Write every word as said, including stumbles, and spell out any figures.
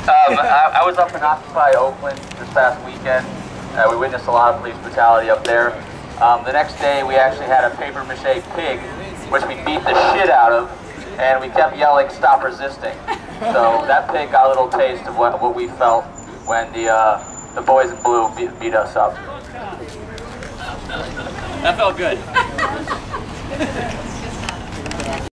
Um, I, I was up in Occupy Oakland this past weekend. Uh, we witnessed a lot of police brutality up there. Um, the next day we actually had a paper mache pig, which we beat the shit out of, and we kept yelling, "Stop resisting." So that pig got a little taste of what, what we felt when the, uh, the boys in blue beat, beat us up. That felt good.